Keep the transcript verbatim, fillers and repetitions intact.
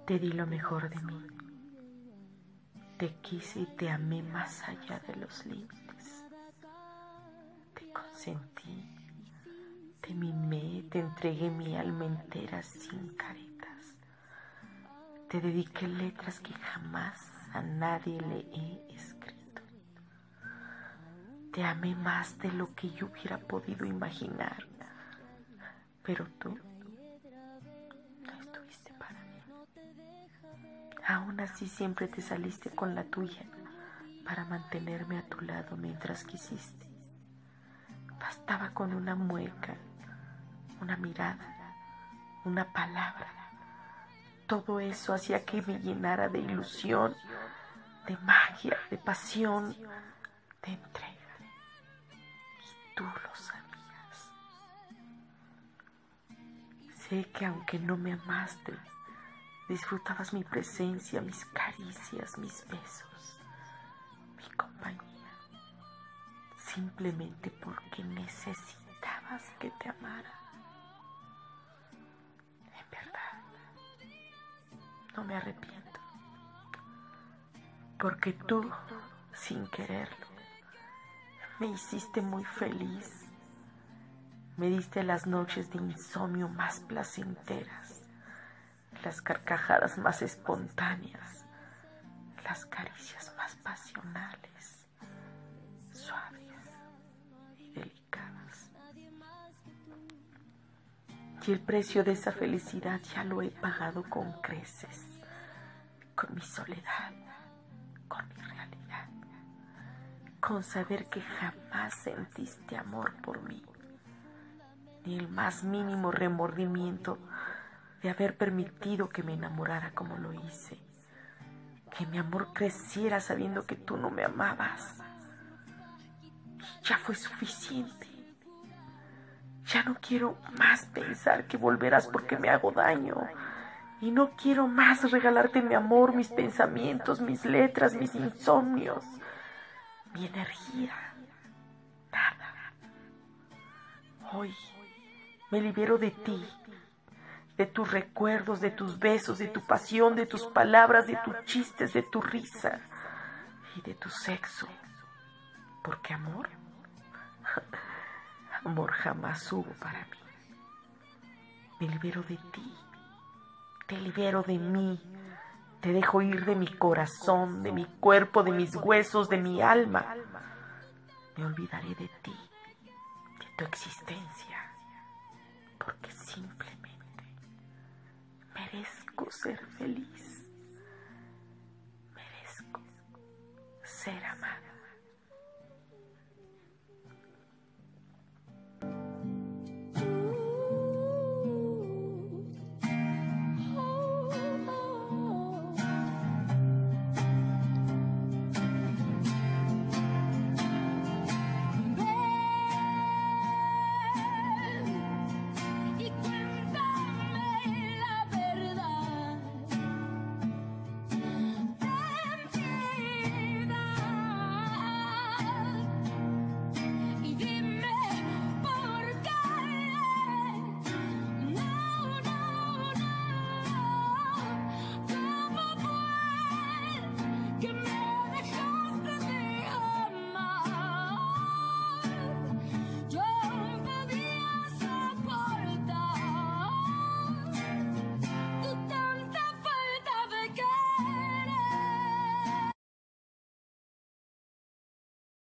Te di lo mejor de mí. Te quise y te amé más allá de los límites. Te consentí, te mimé, te entregué mi alma entera sin caretas. Te dediqué letras que jamás a nadie le he escrito. Te amé más de lo que yo hubiera podido imaginar, pero tú no estuviste para mí. Aún así siempre te saliste con la tuya para mantenerme a tu lado mientras quisiste. Bastaba con una mueca, una mirada, una palabra. Todo eso hacía que me llenara de ilusión, de magia, de pasión, de entrega. Y tú lo sabías. Sé que aunque no me amaste, disfrutabas mi presencia, mis caricias, mis besos, mi compañía, simplemente porque necesitabas que te amara. En verdad, no me arrepiento, porque tú, sin quererlo, me hiciste muy feliz. Me diste las noches de insomnio más placenteras, las carcajadas más espontáneas, las caricias más pasionales, suaves y delicadas. Y el precio de esa felicidad ya lo he pagado con creces, con mi soledad, con mi realidad, con saber que jamás sentiste amor por mí, ni el más mínimo remordimiento de haber permitido que me enamorara como lo hice, que mi amor creciera sabiendo que tú no me amabas. Y ya fue suficiente. Ya no quiero más pensar que volverás porque me hago daño. Y no quiero más regalarte mi amor, mis pensamientos, mis letras, mis insomnios, mi energía. Nada. Hoy me libero de ti, de tus recuerdos, de tus besos, de tu pasión, de tus palabras, de tus chistes, de tu risa y de tu sexo. Porque amor, amor jamás hubo para mí. Me libero de ti, te libero de mí, te dejo ir de mi corazón, de mi cuerpo, de mis huesos, de mi alma. Me olvidaré de ti, de tu existencia, porque simplemente merezco ser feliz, merezco ser amada.